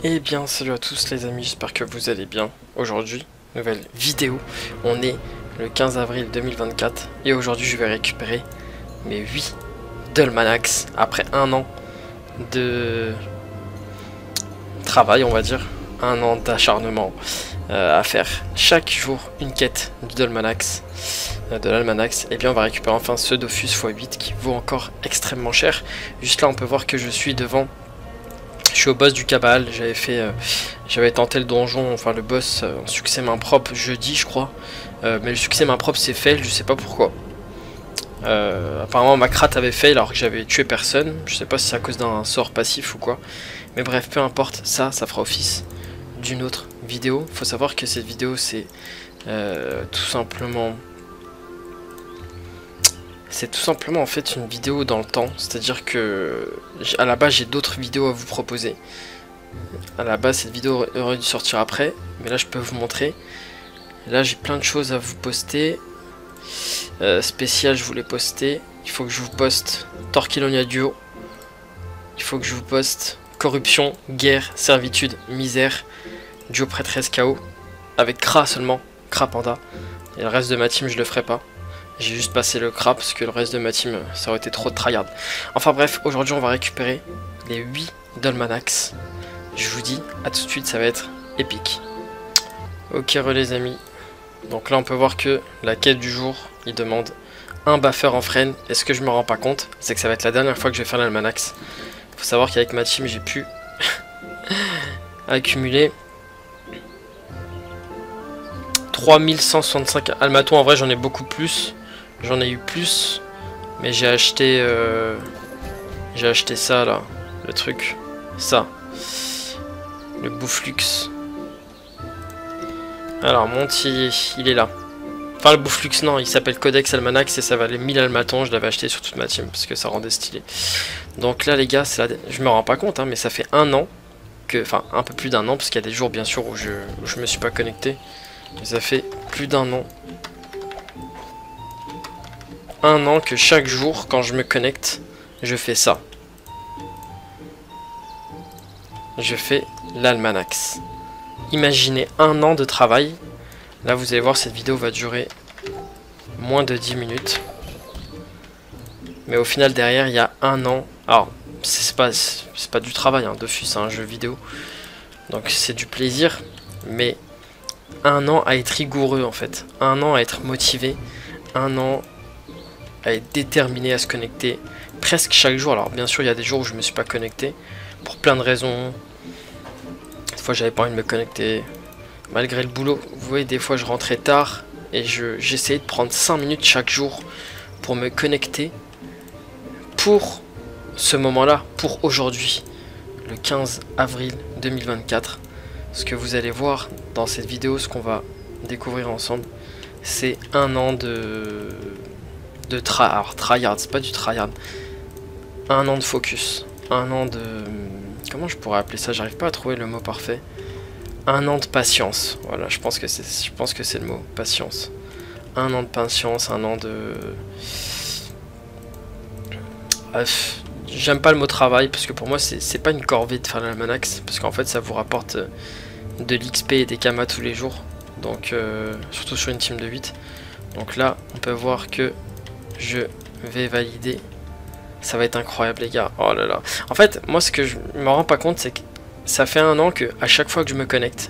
Eh bien, salut à tous les amis, j'espère que vous allez bien. Aujourd'hui, nouvelle vidéo. On est le 15 avril 2024 et aujourd'hui je vais récupérer mes 8 Dolmanax après un an de travail, on va dire. Un an d'acharnement à faire chaque jour une quête du Dolmanax. De l'Almanax, et bien on va récupérer enfin ce Dofus x8 qui vaut encore extrêmement cher. Juste là on peut voir que je suis devant. Je suis au boss du Cabal, j'avais tenté le donjon, enfin le boss en succès main propre jeudi je crois. Mais le succès main propre c'est fail, je sais pas pourquoi. Apparemment ma crat avait fail alors que j'avais tué personne. Je sais pas si c'est à cause d'un sort passif ou quoi. Mais bref, peu importe, ça fera office d'une autre vidéo. Faut savoir que cette vidéo c'est tout simplement... C'est tout simplement en fait une vidéo dans le temps, c'est-à-dire que à la base j'ai d'autres vidéos à vous proposer. À la base cette vidéo aurait dû sortir après, mais là je peux vous montrer. Là j'ai plein de choses à vous poster. Spécial je voulais poster. Il faut que je vous poste Torquilonia Duo. Il faut que je vous poste Corruption, Guerre, Servitude, Misère, Duo Prêtresse KO. Avec Kra seulement, Kra Panda. Et le reste de ma team je le ferai pas. J'ai juste passé le Kra parce que le reste de ma team ça aurait été trop de tryhard. Enfin bref, aujourd'hui on va récupérer les 8 Dolmanax. Je vous dis à tout de suite, ça va être épique. Ok les amis. Donc là on peut voir que la quête du jour, il demande un buffer en freine. Et ce que je me rends pas compte, c'est que ça va être la dernière fois que je vais faire l'Almanax. Faut savoir qu'avec ma team j'ai pu accumuler 3165 almatons. En vrai j'en ai beaucoup plus. J'en ai eu plus, mais j'ai acheté ça là, le truc, ça, le Boufflux. Alors mon il est là. Enfin le Boufflux non, il s'appelle Codex Almanax et ça valait 1000 almatons. Je l'avais acheté sur toute ma team parce que ça rendait stylé. Donc là les gars, je me rends pas compte hein, mais ça fait un an que, enfin un peu plus d'un an parce qu'il y a des jours bien sûr où je me suis pas connecté. Mais ça fait plus d'un an. Un an que chaque jour, quand je me connecte, je fais ça. Je fais l'Almanax. Imaginez un an de travail. Là, vous allez voir, cette vidéo va durer moins de 10 minutes. Mais au final, derrière, il y a un an. Alors, c'est pas du travail, hein, Dofus, c'est un jeu vidéo. Donc, c'est du plaisir. Mais un an à être rigoureux, en fait. Un an à être motivé. Un an à être déterminé à se connecter presque chaque jour. Alors bien sûr il y a des jours où je me suis pas connecté pour plein de raisons. Des fois j'avais pas envie de me connecter malgré le boulot. Vous voyez, des fois je rentrais tard et j'essayais de prendre 5 minutes chaque jour pour me connecter pour ce moment là, pour aujourd'hui, le 15 avril 2024. Ce que vous allez voir dans cette vidéo, ce qu'on va découvrir ensemble, c'est un an de tryhard, c'est pas du tryhard. Un an de focus. Un an de... Comment je pourrais appeler ça? J'arrive pas à trouver le mot parfait. Un an de patience. Voilà, je pense que c'est le mot. Patience. Un an de patience, un an de... Bref, j'aime pas le mot travail, parce que pour moi, c'est pas une corvée de faire l'Almanax, parce qu'en fait, ça vous rapporte de l'XP et des kamas tous les jours. Donc, surtout sur une team de 8. Donc là, on peut voir que je vais valider. Ça va être incroyable les gars. Oh là là. En fait, moi ce que je me rends pas compte, c'est que ça fait un an que à chaque fois que je me connecte,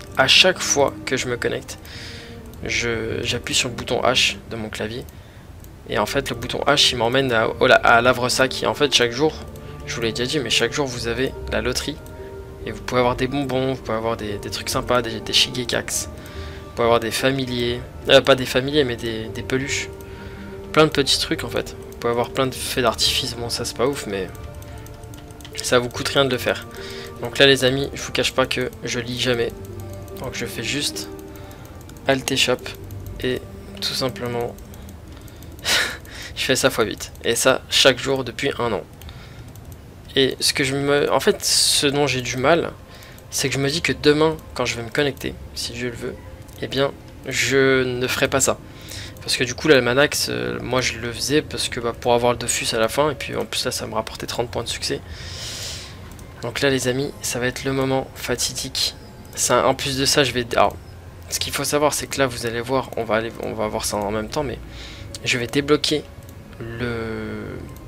j'appuie sur le bouton H de mon clavier. Et en fait le bouton H il m'emmène à l'Avresac. Et en fait chaque jour, je vous l'ai déjà dit, mais chaque jour vous avez la loterie. Et vous pouvez avoir des bonbons, vous pouvez avoir des trucs sympas, des Shigekax. Vous pouvez avoir des familiers. Pas des familiers mais des peluches. Plein de petits trucs en fait. Vous pouvez avoir plein de feux d'artifice. Bon ça c'est pas ouf mais ça vous coûte rien de le faire. Donc là les amis, je vous cache pas que je lis jamais. Donc je fais juste Alt Shop et tout simplement je fais ça x8. Et ça chaque jour depuis un an. Et en fait ce dont j'ai du mal, c'est que je me dis que demain quand je vais me connecter, si Dieu le veut, eh bien je ne ferai pas ça. Parce que du coup l'Almanax, moi je le faisais parce que pour avoir le Dofus à la fin, et puis en plus là ça me rapportait 30 points de succès. Donc là les amis, ça va être le moment fatidique. En plus de ça, je vais... Alors, ce qu'il faut savoir, c'est que là, vous allez voir, on va voir ça en même temps, mais je vais débloquer le...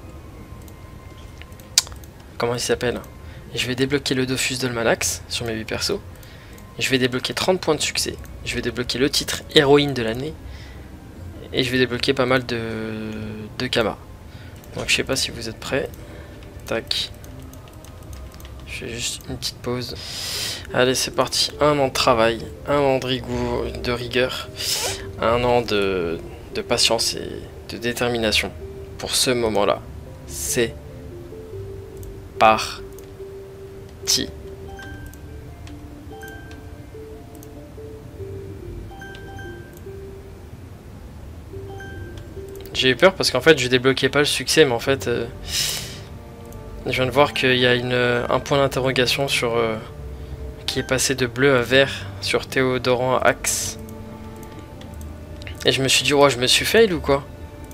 Comment il s'appelle? Je vais débloquer le Dofus d'Almanax sur mes 8 persos. Je vais débloquer 30 points de succès. Je vais débloquer le titre héroïne de l'année. Et je vais débloquer pas mal de Kama. Donc je sais pas si vous êtes prêts. Tac. Je fais juste une petite pause. Allez, c'est parti. Un an de travail, un an de rigueur, un an de patience et de détermination pour ce moment-là. C'est parti. J'ai eu peur parce qu'en fait je débloquais pas le succès, mais en fait je viens de voir qu'il y a un point d'interrogation sur qui est passé de bleu à vert sur Théodoran Axe. Et je me suis dit, oh, je me suis fail ou quoi?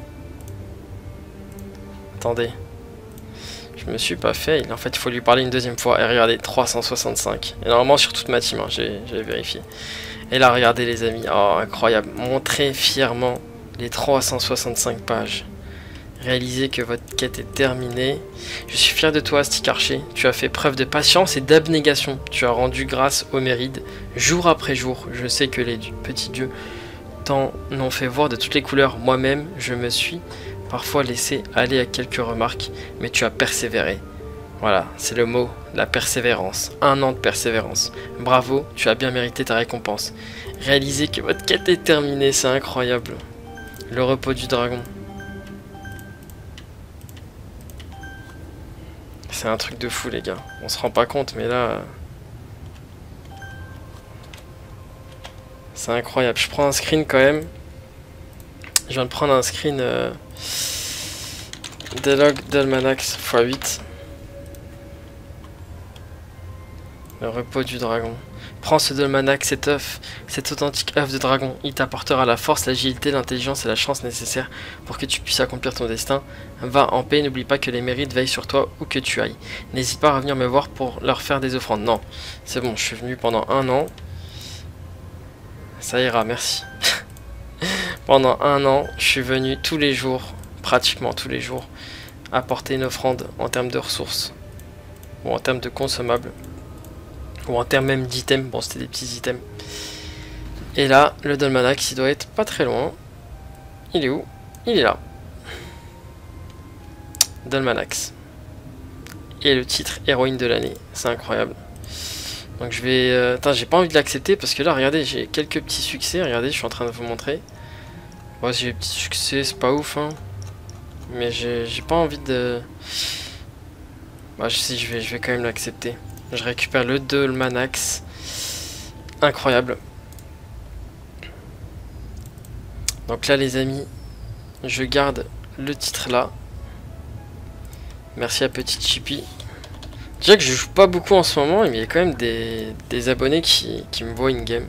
Attendez. Je me suis pas fail. En fait, il faut lui parler une deuxième fois. Et regardez, 365. Et normalement, sur toute ma team, hein, j'ai vérifié. Et là, regardez les amis. Oh, incroyable. Montrez fièrement les 365 pages. Réalisez que votre quête est terminée. Je suis fier de toi, Stick Archer. Tu as fait preuve de patience et d'abnégation. Tu as rendu grâce aux Mérides, jour après jour. Je sais que les petits dieux t'en ont fait voir de toutes les couleurs. Moi-même, je me suis parfois laissé aller à quelques remarques, mais tu as persévéré. Voilà, c'est le mot, la persévérance. Un an de persévérance. Bravo, tu as bien mérité ta récompense. Réalisez que votre quête est terminée, c'est incroyable. Le repos du dragon. C'est un truc de fou les gars, on se rend pas compte mais là... C'est incroyable, je prends un screen quand même. Je viens de prendre un screen des logs d'Almanax x8. Le repos du dragon. Prends ce d'Almanax, cet authentique œuf de dragon. Il t'apportera la force, l'agilité, l'intelligence et la chance nécessaires pour que tu puisses accomplir ton destin. Va en paix, n'oublie pas que les Mérides veillent sur toi où que tu ailles. N'hésite pas à revenir me voir pour leur faire des offrandes. Non, c'est bon, je suis venu pendant un an. Ça ira, merci. Pendant un an, je suis venu tous les jours, pratiquement tous les jours, apporter une offrande en termes de ressources ou en termes de consommables. Ou en termes même d'items, bon c'était des petits items. Et là, le Dalmanax, il doit être pas très loin. Il est où? Il est là. Dalmanax. Et le titre héroïne de l'année, c'est incroyable. Donc je vais... Attends, j'ai pas envie de l'accepter parce que là, regardez, j'ai quelques petits succès. Regardez, je suis en train de vous montrer. Bon, si j'ai des petits succès, c'est pas ouf, hein. Mais j'ai pas envie de... Bah, si, je vais quand même l'accepter. Je récupère le Dalmanax. Incroyable. Donc là les amis, je garde le titre là. Merci à Petite Chippy. Déjà que je joue pas beaucoup en ce moment, mais il y a quand même des abonnés qui me voient in-game.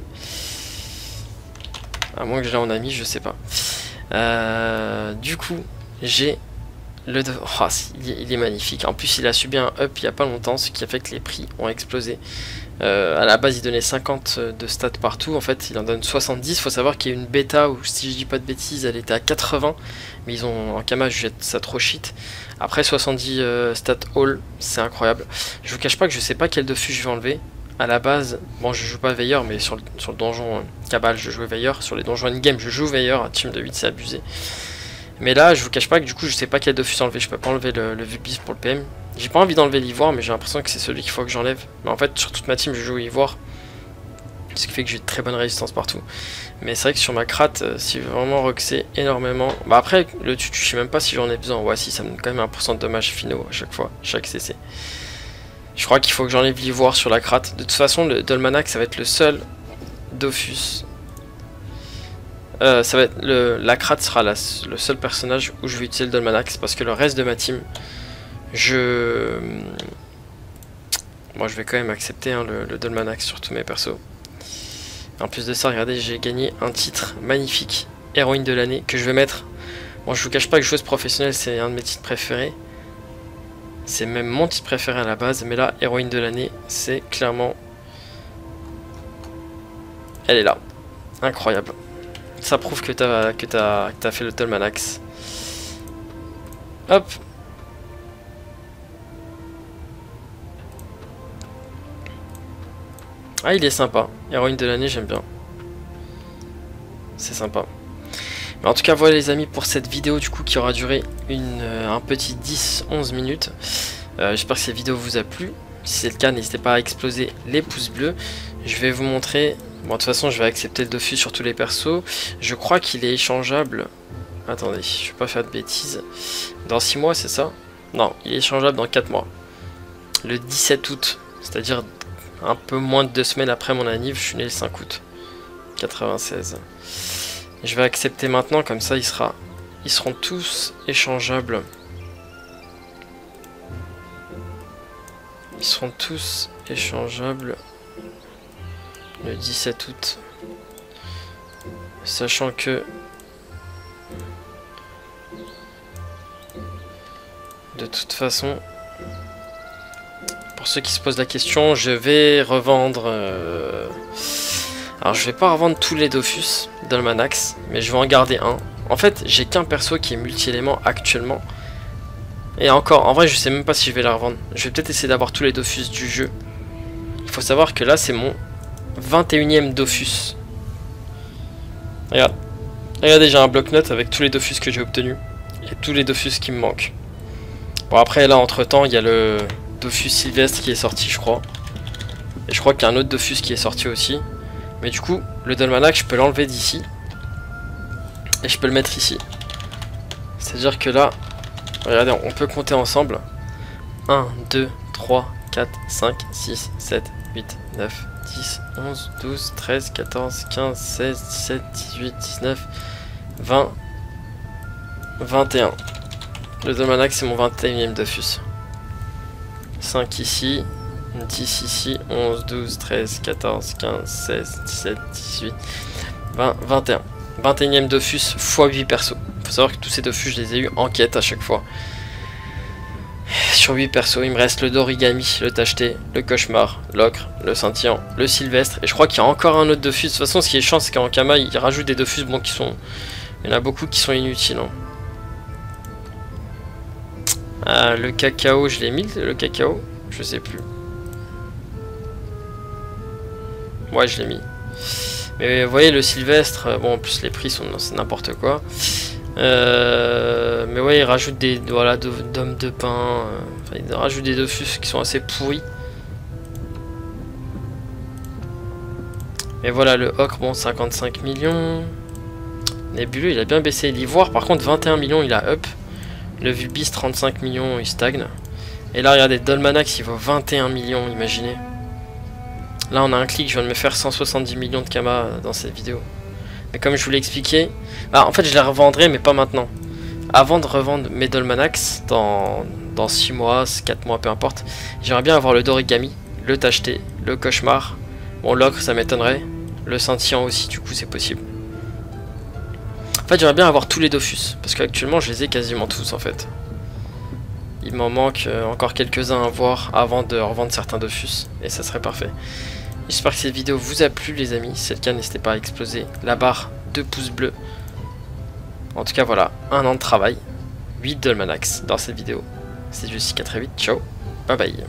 À moins que je l'ai en ami, je sais pas. Du coup, j'ai... Oh, il est magnifique. En plus, il a subi un up il n'y a pas longtemps, ce qui a fait que les prix ont explosé. À la base, il donnait 50 de stats partout. En fait, il en donne 70. Il faut savoir qu'il y a une bêta où, si je dis pas de bêtises, elle était à 80. Mais ils ont en Kama, je jette ça trop shit. Après 70 stats all, c'est incroyable. Je vous cache pas que je sais pas quel Dofus je vais enlever. À la base, bon, je joue pas Veilleur, mais sur le donjon Cabal, je jouais Veilleur. Sur les donjons in-game, je joue Veilleur. Un team de 8, c'est abusé. Mais là, je vous cache pas que du coup, je sais pas quel Dofus enlever. Je peux pas enlever le Vupis pour le PM. J'ai pas envie d'enlever l'Ivoire, mais j'ai l'impression que c'est celui qu'il faut que j'enlève. Mais en fait, sur toute ma team, je joue Ivoire. Ce qui fait que j'ai de très bonne résistance partout. Mais c'est vrai que sur ma crat, si vraiment roxer énormément... Bah après, le tutu, je sais même pas si j'en ai besoin. Ouais, si, ça me donne quand même 1% de dommages finaux à chaque fois, chaque CC. Je crois qu'il faut que j'enlève l'Ivoire sur la crat. De toute façon, le Dalmanax, ça va être le seul Dofus... ça va être la crat sera le seul personnage où je vais utiliser le Dalmanax parce que le reste de ma team, moi je vais quand même accepter hein, le Dalmanax sur tous mes persos. En plus de ça, regardez, j'ai gagné un titre magnifique, héroïne de l'année, que je vais mettre. Bon, je vous cache pas que joueuse professionnelle, c'est un de mes titres préférés. C'est même mon titre préféré à la base. Mais là, héroïne de l'année, c'est clairement... Elle est là. Incroyable. Ça prouve que t'as fait le Tolmanax. Hop. Ah, il est sympa. Héroïne de l'année, j'aime bien. C'est sympa. Mais en tout cas, voilà les amis pour cette vidéo du coup qui aura duré un petit 10-11 minutes. J'espère que cette vidéo vous a plu. Si c'est le cas, n'hésitez pas à exploser les pouces bleus. Je vais vous montrer... Bon, de toute façon, je vais accepter le Dofus sur tous les persos. Je crois qu'il est échangeable... Attendez, je vais pas faire de bêtises. Dans 6 mois, c'est ça? Non, il est échangeable dans 4 mois. Le 17 août, c'est-à-dire un peu moins de 2 semaines après mon anniv, je suis né le 5 août 96. Je vais accepter maintenant, comme ça ils seront tous échangeables. Ils seront tous échangeables le 17 août. Sachant que de toute façon, pour ceux qui se posent la question, je vais revendre... Alors je vais pas revendre tous les Dofus d'Almanax, mais je vais en garder un. En fait, j'ai qu'un perso qui est multi-élément actuellement. Et encore, en vrai, je sais même pas si je vais la revendre. Je vais peut-être essayer d'avoir tous les Dofus du jeu. Il faut savoir que là, c'est mon 21e Dofus. Regarde. Regardez, j'ai un bloc-notes avec tous les Dofus que j'ai obtenus. Et tous les Dofus qui me manquent. Bon, après, là, entre-temps, il y a le Dofus Sylvestre qui est sorti, je crois. Et je crois qu'il y a un autre Dofus qui est sorti aussi. Mais du coup, le Dolmanax, je peux l'enlever d'ici. Et je peux le mettre ici. C'est-à-dire que là, regardez, on peut compter ensemble. 1, 2, 3, 4, 5, 6, 7, 8, 9, 10, 11, 12, 13, 14, 15, 16, 17, 18, 19, 20, 21. Le Dolmanax, c'est mon 21e Dofus. 5 ici. 10 ici, 11, 12, 13, 14, 15, 16, 17, 18, 20, 21. 21ème Dofus x 8 persos. Faut savoir que tous ces Dofus, je les ai eu en quête à chaque fois. Sur 8 persos, il me reste le Dorigami, le Tacheté, le Cauchemar, l'Ocre, le Scintillant, le Sylvestre. Et je crois qu'il y a encore un autre Dofus. De toute façon, ce qui est chiant, c'est qu'en Kama, il rajoute des Dofus bon, qui sont... Il y en a beaucoup qui sont inutiles. Hein. Ah, le cacao, je l'ai mis, le cacao? Je sais plus. Ouais, je l'ai mis. Mais vous voyez, le Sylvestre, bon, en plus les prix sont c'est n'importe quoi. Mais ouais, il rajoute des voilà, d'hommes de pain. Enfin, il rajoute des Dofus qui sont assez pourris. Mais voilà, le Ocre, bon, 55 millions. Nébuleux, il a bien baissé. L'Ivoire, par contre, 21 millions, il a up. Le Vulbis, 35 millions, il stagne. Et là, regardez, Dolmanax, il vaut 21 millions, imaginez. Là on a un clic, je viens de me faire 170 millions de Kama dans cette vidéo. Mais comme je vous l'ai expliqué, bah, en fait je les revendrai mais pas maintenant. Avant de revendre mes Dolmanax, dans 6 mois, 4 mois, peu importe, j'aimerais bien avoir le Dorigami, le Tacheté, le Cauchemar, bon l'Ocre ça m'étonnerait, le Scintillant aussi du coup c'est possible. En fait j'aimerais bien avoir tous les Dofus, parce qu'actuellement je les ai quasiment tous en fait. Il m'en manque encore quelques-uns à voir avant de revendre certains Dofus, et ça serait parfait. J'espère que cette vidéo vous a plu les amis, si c'est le cas n'hésitez pas à exploser la barre de pouces bleus. En tout cas voilà, 1 an de travail, 8 Dolmanax dans cette vidéo. C'était Jessica, très vite, ciao, bye bye.